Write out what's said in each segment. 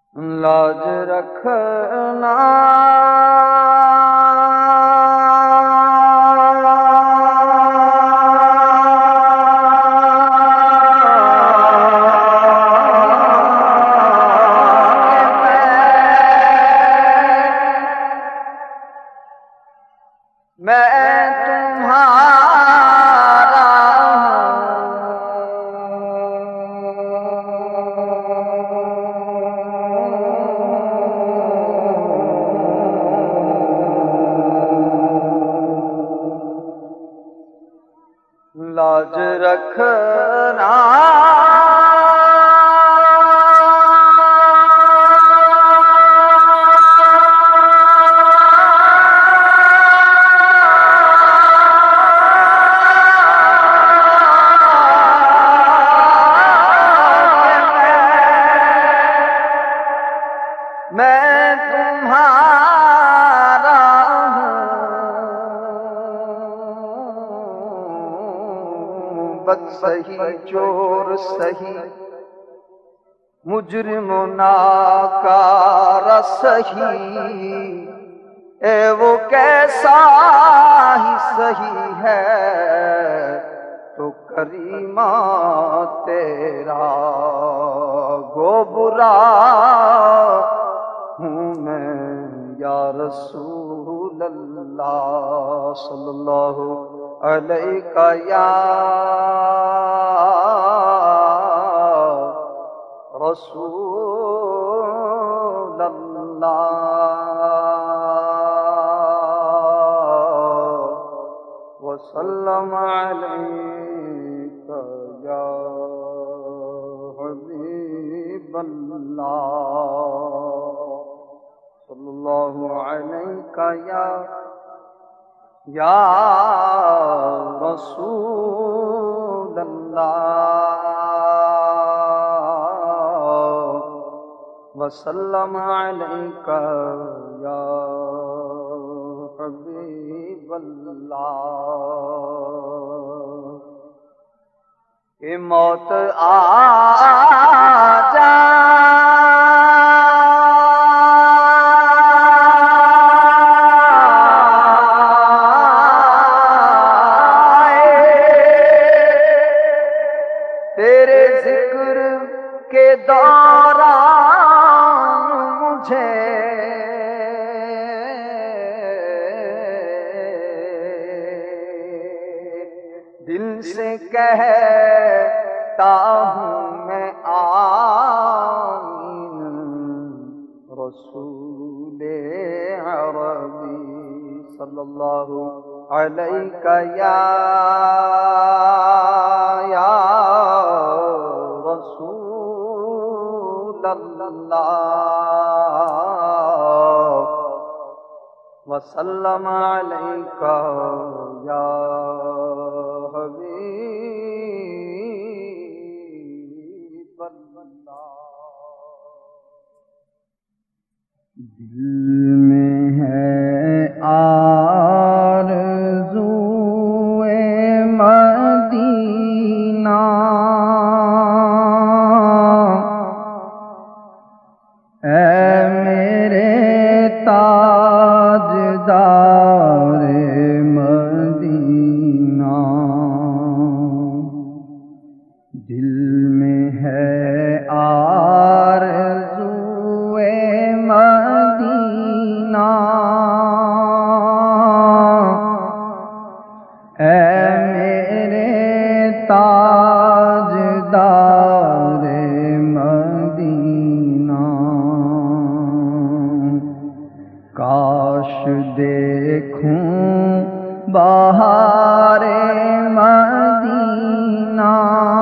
لاج رکھنا میں تمہارا لاج رکھنا میں تمہارا ہوں، بد سہی چور سہی مجرم و ناکار سہی، اے وہ کیسا ہی سہی ہے تو کریمہ تیرا گو برا ہوں میں یا رسول اللہ صلی اللہ علیہ یا رسول اللہ وسلم علیک یا حبیب اللہ صلی اللہ علیہ یا رسول اللہ وسلم علیک یا حبیب اللہ۔ کہ موت آ تیرے ذکر کے دوران مجھے دل سے کہتا ہوں میں آمین رسول عربی صلی اللہ علیہ یا رسول اللہ وسلم علیک یا حبیب اللہ۔ دل میں ہے آرزوئے مدینہ، اے میرے تاجدار مدینہ، دل میں ہے آرزوئے مدینہ، اے میرے تاجدار مدینہ، کاش دیکھوں بہار مدینہ،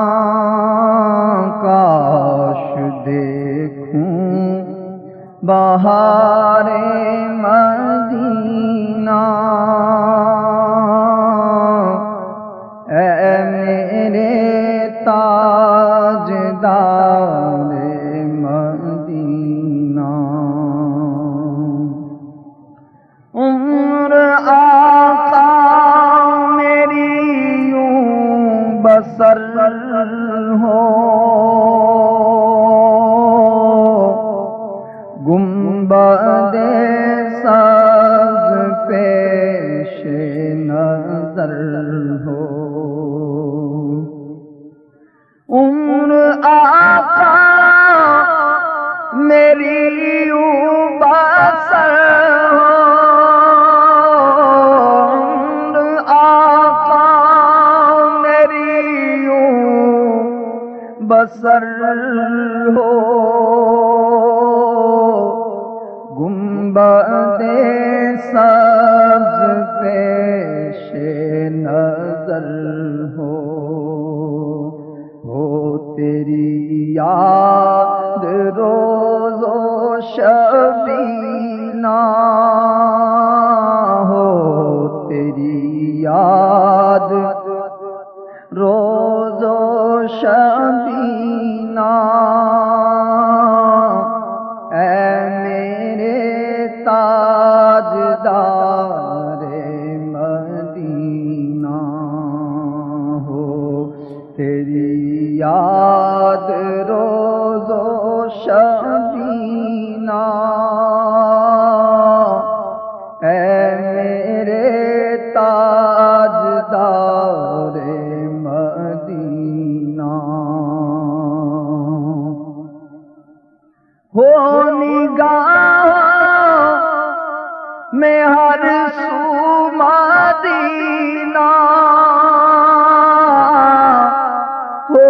کاش دیکھوں بہار مدینہ، اے میرے تاجدار مدینہ، عمر آقا میری یوں بسر ہو، عمر آقا میری یوں بسر ہو، عمر آقا میری یوں بسر ہو، گنبد سبز پیش نظر ہو تیری یاد روز و شبینا ہو، تیری یاد روز و شبینا، اے میرے تاجدار مدینہ ہو، تیری یاد روز و شبینا، اے میرے تاجدار مدینہ ہو، نگاہ میں ہر سو مدینہ ہو،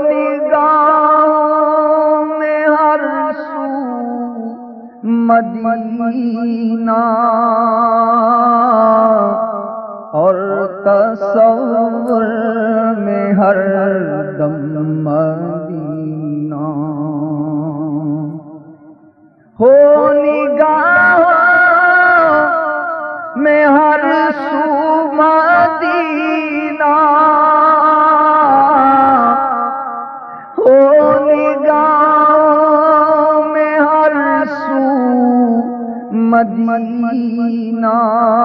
نگاہ میں ہر سو مدینہ، اور تصور میں ہر دم مدینہ ہو، نگاہ میں ہر سو مدینہ ہو، نگاہ میں ہر سو مدینہ،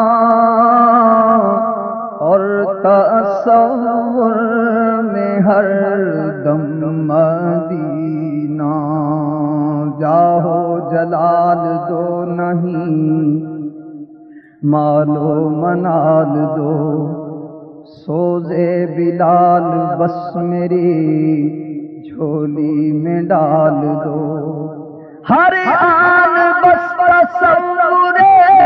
اور تصور میں ہر دم مدینہ، جاہو جلال دو نہیں مال و منال دو، سوزے بلال بس میری جھولی میں ڈال دو، ہر آن بس تصور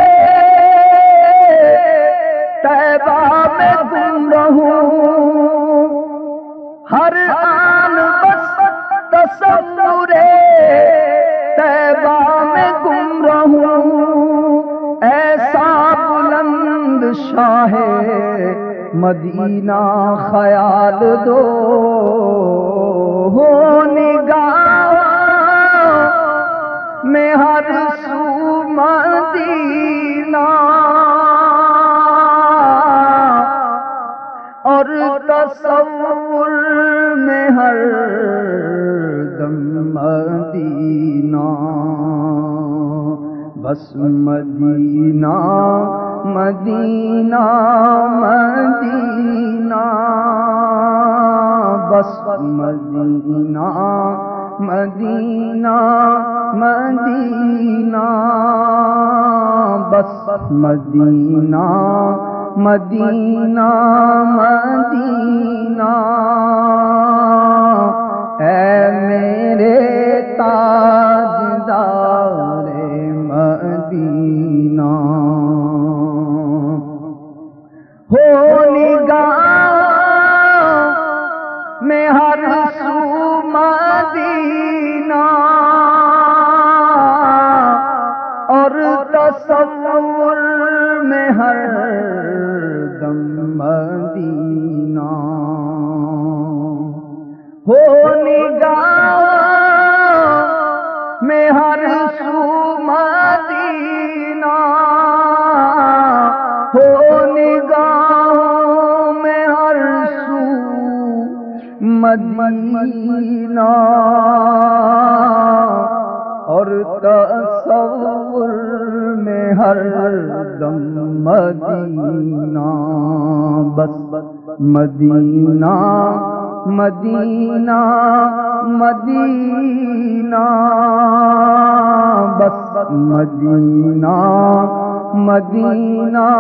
طیبہ میں گم رہوں، ہر آن بس تصور طیبہ میں گم رہوں، ایسا بلند شاہ مدینہ خیال دو، ہو نگاہ میں ہر سو مدینہ، اور تصور میں ہر دم مدینہ، بس مدینہ مدینہ مدینہ، بس مدینہ مدینہ مدینہ، بس مدینہ مدینہ مدینہ، اے میرے تاجدار مدینہ ہو، نگاہ میں ہر سو مدینہ، اور تصور میں ہر دم مدینہ ہو، نگاہ میں ہر سو مدینہ ہو، نگاہ میں ہر سو مدینہ، اور تصور میں ہر دم مدینہ، بس مدینہ مدینہ مدینہ، بس مدینہ مدینہ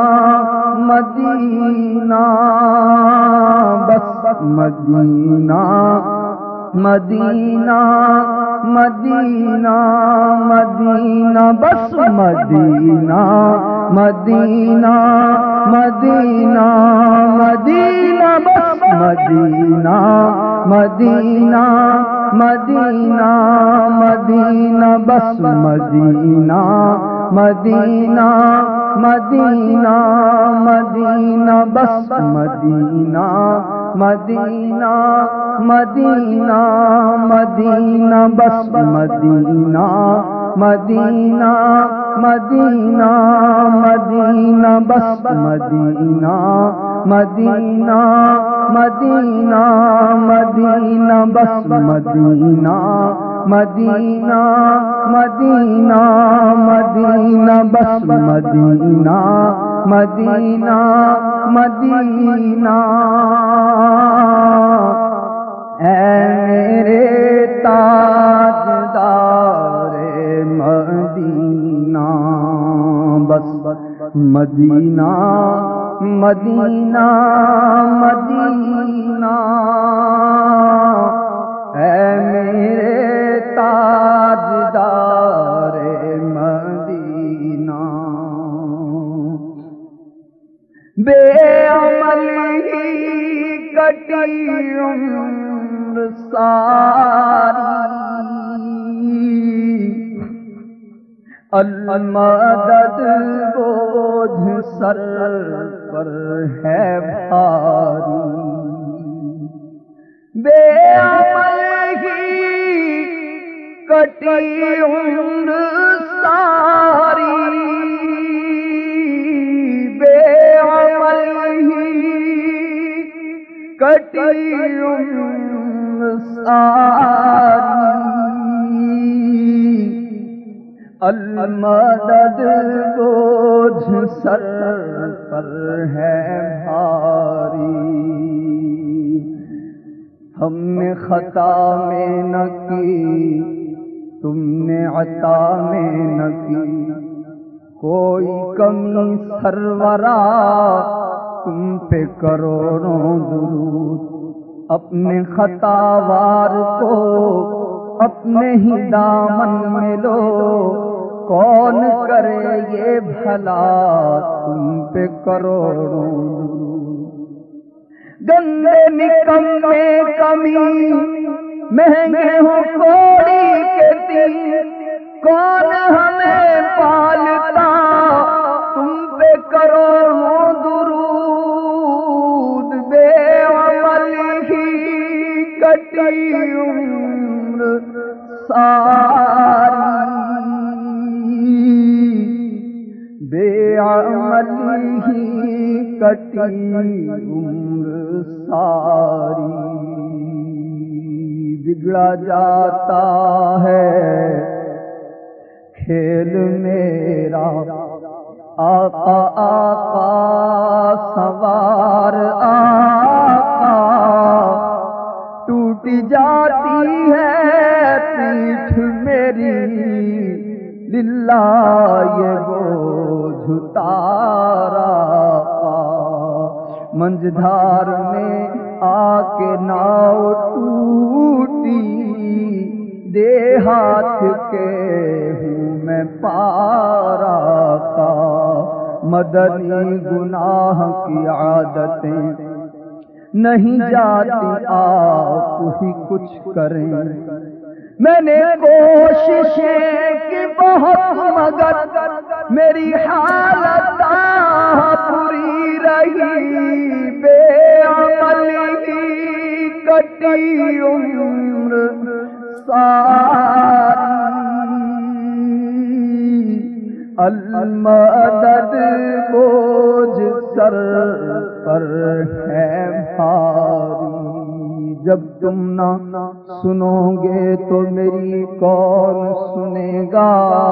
مدینہ، بس مدینہ مدینہ مدینہ مدینہ بس مدینہ مدینہ مدینہ مدینہ بس مدینہ مدینہ مدینہ مدینہ بس مدینہ مدینہ مدینہ مدینہ بس مدینہ مدینہ مدینہ مدینہ بس مدینہ مدینہ مدینہ مدینہ بس مدینہ مدینہ مدینہ مدینہ بس مدینہ مدینہ مدینہ مدینہ بس مدینہ مدینہ مدینہ اے میرے تاجدار مدینہ بس مدینہ مدینہ مدینہ اے میرے تاجدار مدینہ بے عمل ہی کٹی عمر ساری المدد بوجھ سر پر ہے بھاری بے عمل ہی کٹی عمر ساری بے عمل ہی کٹی عمر ساری المدد بوجھ سر پر ہے بھاری ہم نے خطا میں نہ کی تم نے عطا میں نہ کی کوئی کمی سرورا تم پہ کروڑوں درود اپنے خطا وار کو اپنے ہی دامن میں لو کون کرے یہ بھلا تم پہ کروڑوں گندے نکمے کمی مہنگے ہوں کوڑی کے دل کون ہمیں پالتا تم پہ کروڑوں درود بے عمل ہی کٹی عمر ساری بے عمل ہی کٹی عمر ساری بگڑا جاتا ہے کھیل میرا آقا آقا سوار آقا ٹوٹ جاتی ہے پیٹھ میری للہ یہ بوجھ اتارا منجھدار میں آ کے ناؤ ٹوٹی دے ہاتھ کے ہوں میں پارا کا مدنی گناہ کی عادتیں نہیں جاتی آپ ہی کچھ کریں میں نے کوششیں کی بہت مگر میری حالت پوری رہی بے عمل ہی کٹی عمر ساری المدد بوجھ سر پر ہے بھاری جب تم نہ سنو گے تو میری کون سنے گا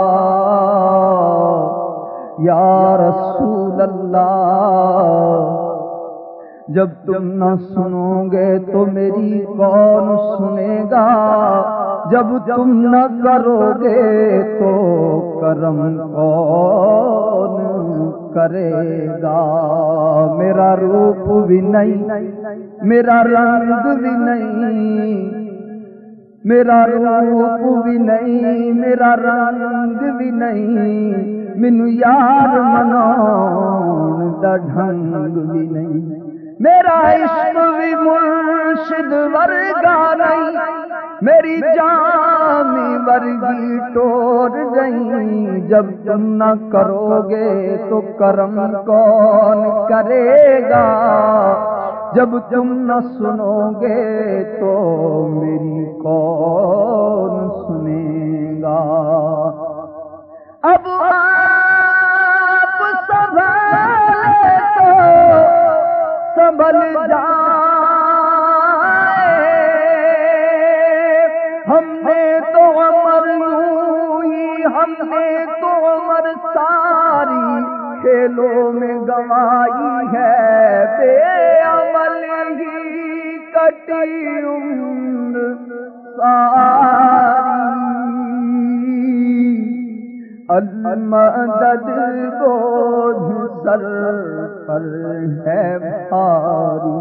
یا رسول اللہ جب تم نہ سنو گے تو میری کون سنے گا جب تم نہ کرو گے تو کرم کون کرے گا میرا روپ بھی نہیں میرا رنگ بھی نہیں میرا روپ بھی نہیں میرا رنگ بھی نہیں مینو یار مناؤن دا ڈھنگ بھی نہیں میرا عشق بھی مرشد ورگا نہیں میری جامی ورگی ٹور جائیں جب تم نہ کرو گے تو کرم کون کرے گا جب تم نہ سنو گے تو میری کون سنے گا اب آپ سنبھالے تو سنبھل جائے ہم نے تو عمر یوں ہی ہم نے تو عمر ساری کھیلوں میں گنوائی ہے بے عمل ہی کٹی عمر ساری المدد بوجھ سر پر ہے بھاری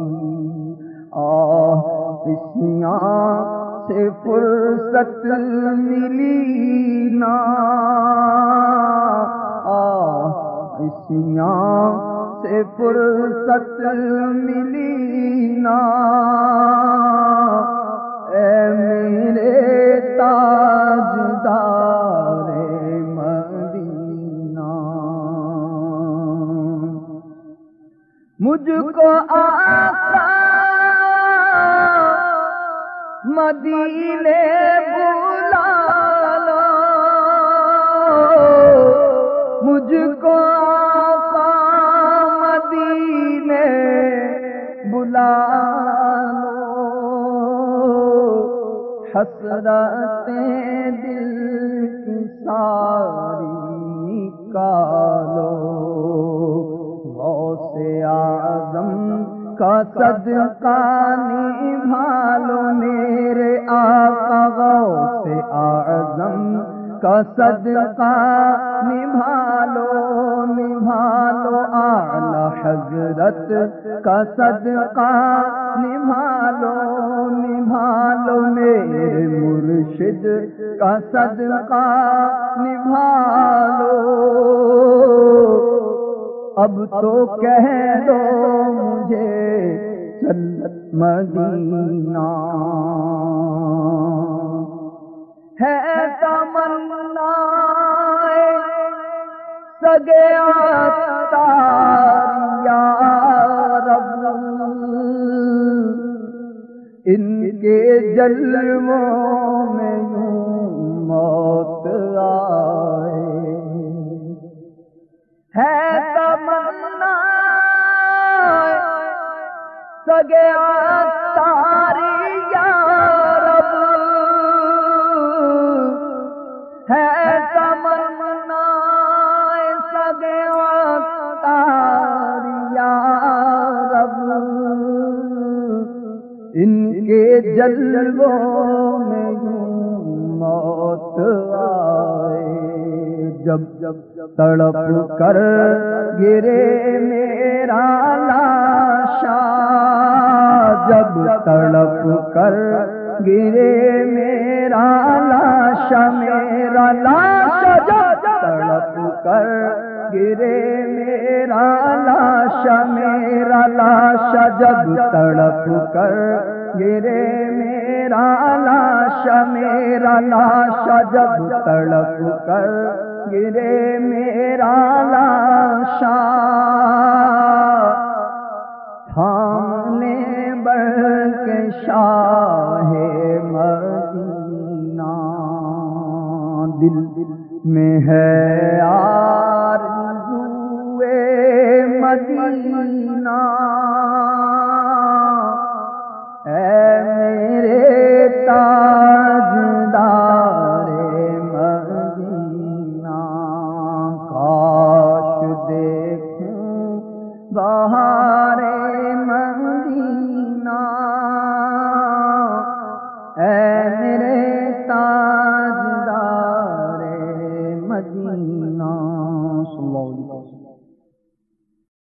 خوشیاں سے فرصت ملی نا خوشیاں سے فرصت ملی نا اے میرے تاجدار مدینہ مجھ کو آقا مدینے بلا لو مجھ کو آقا مدینے بلا لو حسرتیں دل کی ساری نکالو غوث اعظم کا صدقہ نبھالو میرے آقا غوث اعظم کا صدقہ نبھالو نبھالو اعلی حضرت کا صدقہ نبھالو نبھالو میرے مرشد کا صدقہ نبھالو اب تو کہہ دو مجھے چل مدینہ ہے تمنا سگے عطار یا رب ان کے جلووں میں یوں موت آئے ہے تمنا سگے عطار یا رب ہے تمنا سگے عطار یا رب ان کے جلووں میں یوں موت آئے جب تڑپ کر گرے میرا لاشا جب تڑپ کر گرے میرا لاشا جب تڑپ کر گرے میرا لاشا جب تڑپ کر گرے میرا لاشا جب تڑپ کر گرے میرا لاشا تھامنے بڑھ کے شاہ مدینہ دل میں ہے آرزوئے مدینہ اے میرے تاجدار مدینہ کاش دیکھوں بہار مدینہ اے میرے تاجدار مدینہ